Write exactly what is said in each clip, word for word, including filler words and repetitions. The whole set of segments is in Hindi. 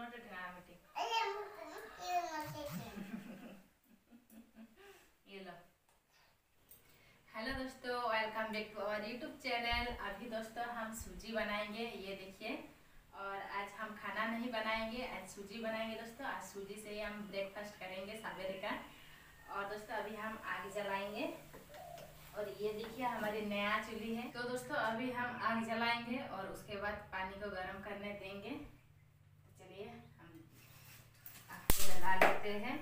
ये लो। हेलो दोस्तों, welcome back to our YouTube channel. अभी दोस्तों हम सूजी बनाएंगे, ये देखिए। और आज हम खाना नहीं बनाएंगे, आज सूजी बनाएंगे दोस्तों। आज सूजी से ही हम ब्रेकफास्ट करेंगे सवेरे का। और दोस्तों अभी हम आग जलाएंगे और ये देखिए हमारी नया चूल्ही है। तो दोस्तों अभी हम आग जलाएंगे और उसके बाद पानी को गर्म करने देंगे। तो चलिए हम आग को जला लेते हैं।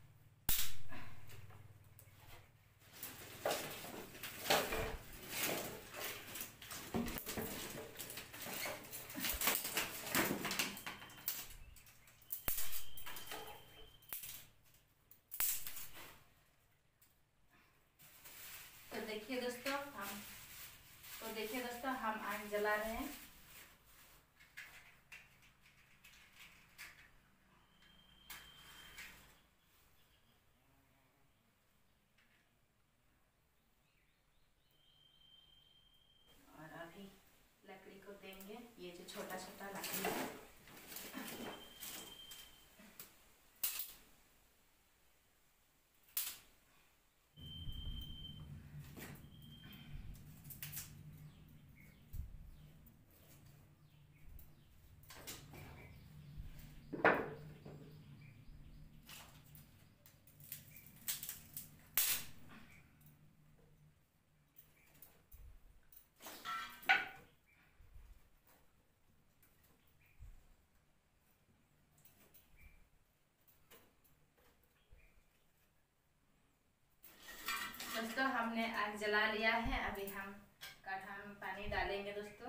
देखिए दोस्तों हम तो देखिए दोस्तों हम आग जला रहे हैं। और अभी लकड़ी को देंगे, ये जो छोटा छोटा लकड़ी है। दोस्तों हमने आग जला लिया है। अभी हम काढ़ा में पानी डालेंगे दोस्तों।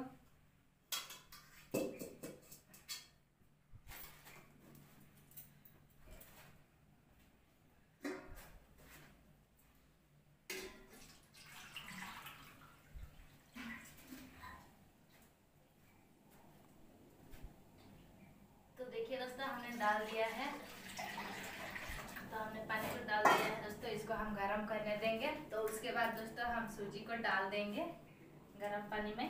तो देखिए दोस्तों हमने डाल दिया है। तो हमने पानी को डाल दिया है दोस्तों, इसको हम गरम करने देंगे। तो उसके बाद दोस्तों हम सूजी को डाल देंगे गरम पानी में।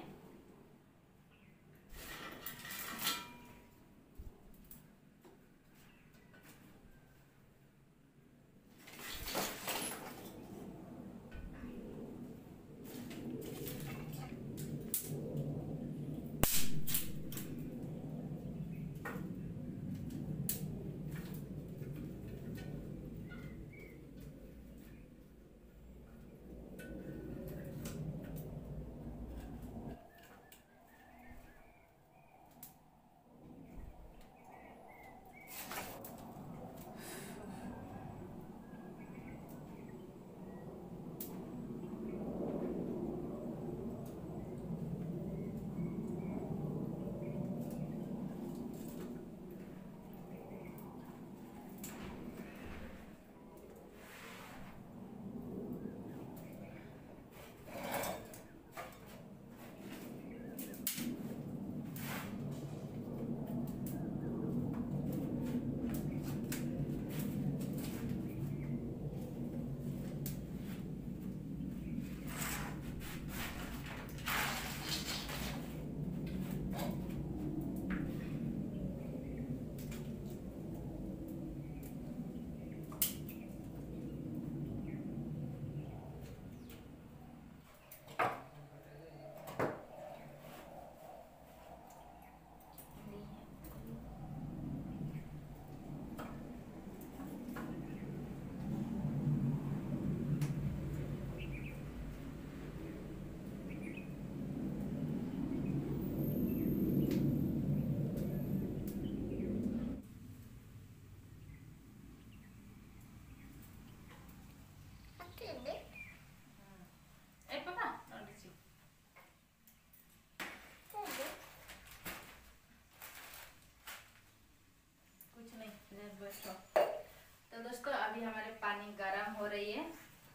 तो दोस्तों अभी हमारे पानी गरम हो रही है,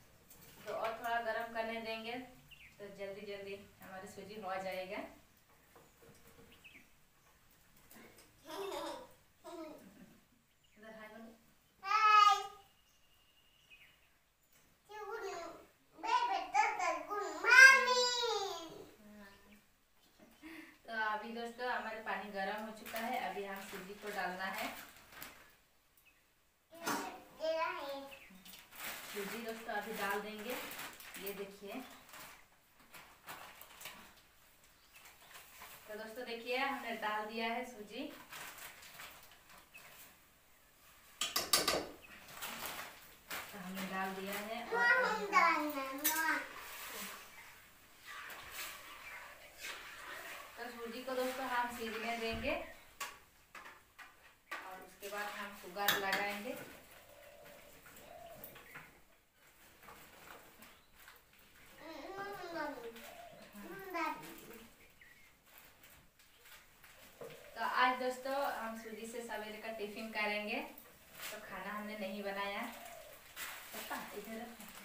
तो और थोड़ा गरम करने देंगे तो जल्दी जल्दी हमारी सूजी हो जाएगा। तो अभी दोस्तों हमारे पानी गरम हो चुका है। अभी हम सूजी इसको डालना है। सूजी दोस्तों अभी डाल देंगे। ये देखिए, तो दोस्तों देखिए हमने डाल दिया है सूजी। तो हमने डाल दिया है और तो सूजी को दोस्तों हम सीजने देंगे और उसके बाद हम शुगर लगाएंगे। तो आज दोस्तों हम सूजी से सवेरे का टिफिन करेंगे। तो खाना हमने नहीं बनाया। पापा इधर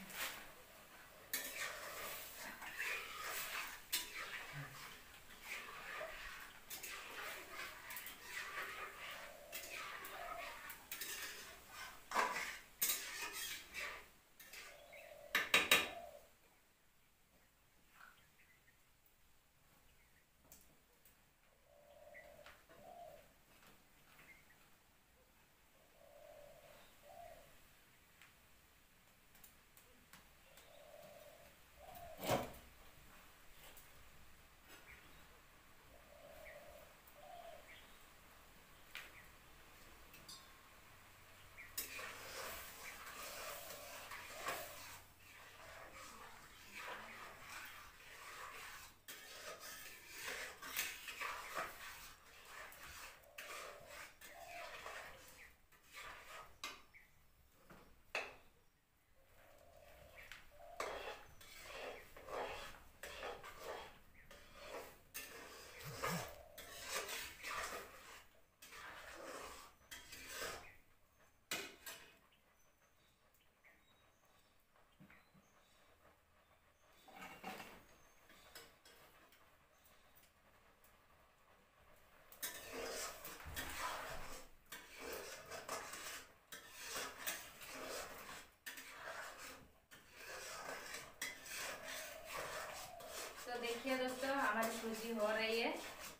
देखिए दोस्तों हमारी सूजी हो रही है।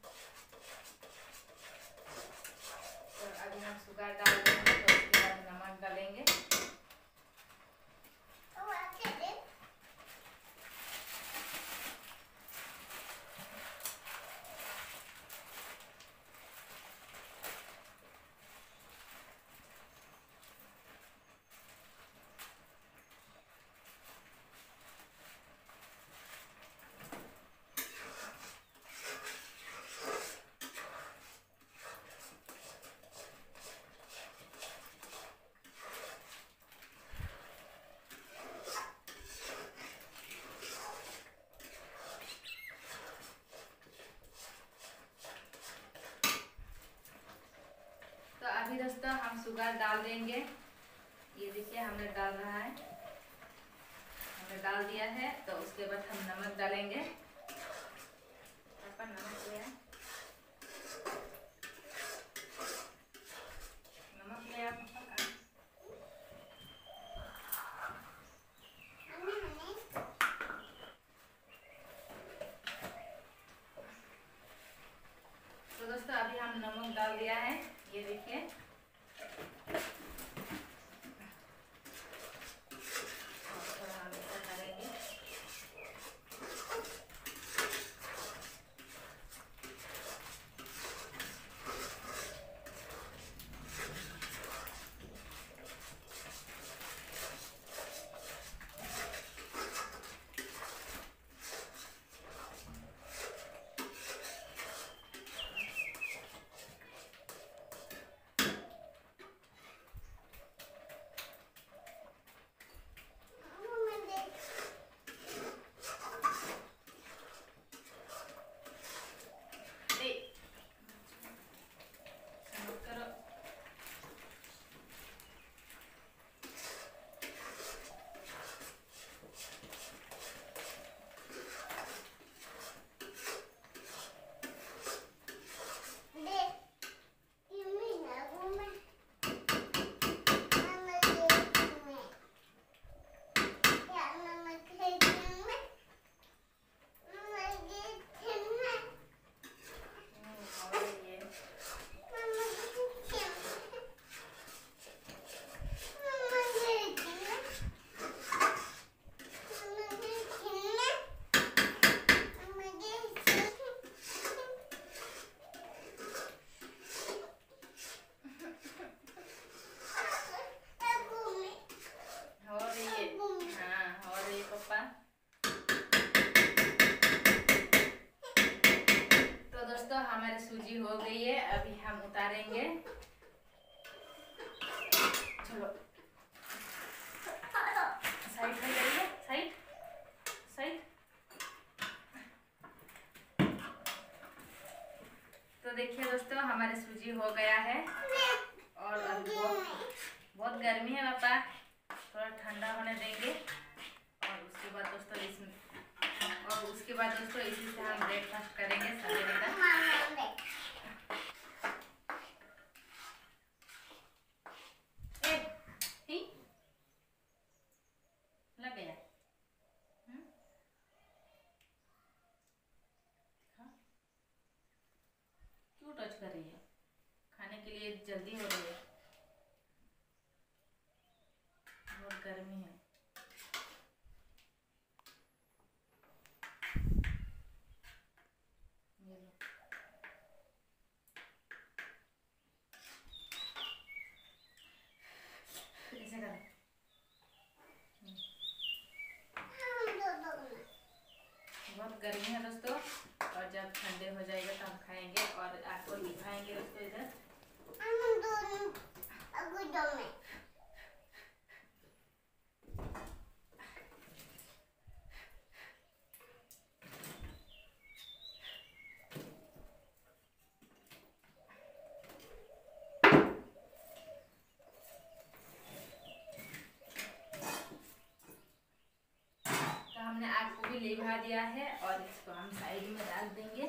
तो अभी हम शुगर डाल देंगे, तो उसके बाद नमक डालेंगे। अभी दोस्तों हम शुगर डाल देंगे। ये देखिए हमने डाल रहा है, हमने डाल दिया है। तो उसके बाद हम नमक डालेंगे। पापा नमक ले आए, नमक ले आए पापा का। तो दोस्तों अभी हम नमक डाल दिया है। ये देखिए थोड़ा हम ऐसा करेंगे। देखिए दोस्तों, हमारे सूजी हो गया है और अभी बहुत बहुत गर्मी है पापा, थोड़ा ठंडा होने देंगे और उसके बाद दोस्तों इसमें और उसके बाद दोस्तों इसी से हम ब्रेकफास्ट करेंगे सवेरे का। लग गया क्यों टच कर रही है? खाने के लिए जल्दी हो रही है, बहुत गर्मी है। ये लो। ऐसे करो। बहुत गर्मी है दोस्तों, और जब ठंडे हो जाएगा तो हम खाएंगे और आपको दिखाएंगे दोस्तों इधर। तो हमने आग को भी लिभा दिया है और इसको हम साइड में डाल देंगे।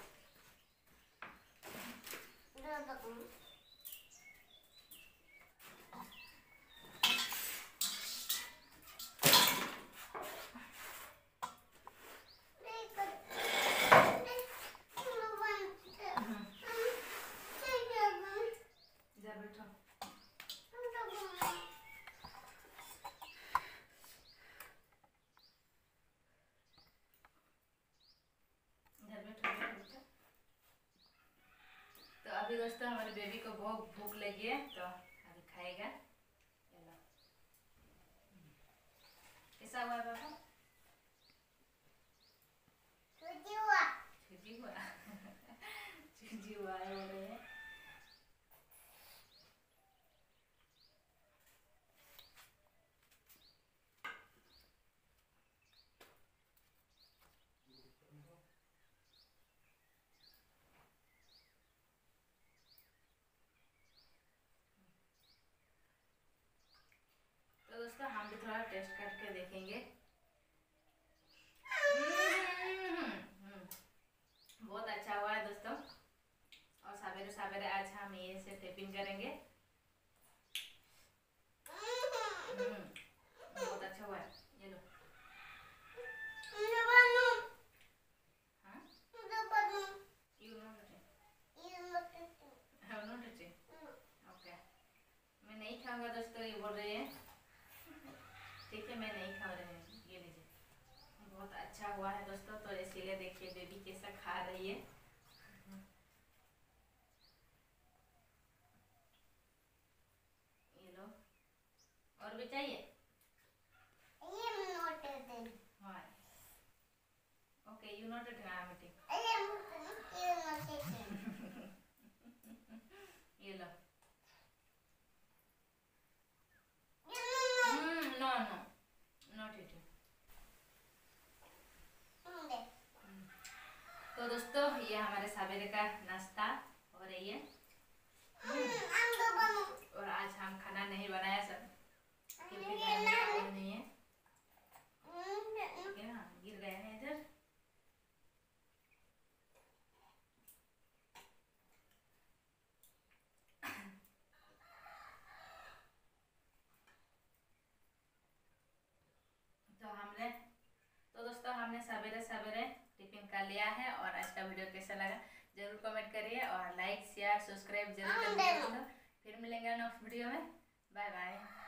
तो अभी दोस्तों हमारे बेबी को बहुत भूख लगी है तो अभी खाएगा। कैसा हुआ पापा? सूजी हुआ सूजी हुआ सूजी हुआ है हो रही है। तो दोस्तों हम भी थोड़ा टेस्ट करके देखेंगे। बहुत अच्छा हुआ है दोस्तों, और सवेरे सवेरे आज हम ये से टिफिन करेंगे। बहुत अच्छा हुआ है, ये लो। हाँ? You not eating? Okay. मैं नहीं खाऊंगा दोस्तों, ये बोल रही है। ठीक है, मैं नहीं खा रही हूँ, ये लीजिए। बहुत अच्छा हुआ है दोस्तों, तो इसीलिए देखिए बेबी कैसा खा रही है। ये लो, और भी चाहिए? Okay, you not eating, I am eating. ये लो। No no not eating. तो दोस्तों ये हमारे सवेरे का नाश्ता हो रही है और आज हम खाना नहीं बनाया सब, क्योंकि घर में कोई नहीं है। ठीक है ना, गिर गए हैं इधर। तो हमने तो दोस्तों हमने सवेरे सवेरे टिफिन कर लिया है, और आज का वीडियो कैसा लगा जरूर कमेंट करिए और लाइक शेयर सब्सक्राइब जरूर करिए दोस्तों। फिर मिलेंगे नेक्स्ट वीडियो में, बाय बाय।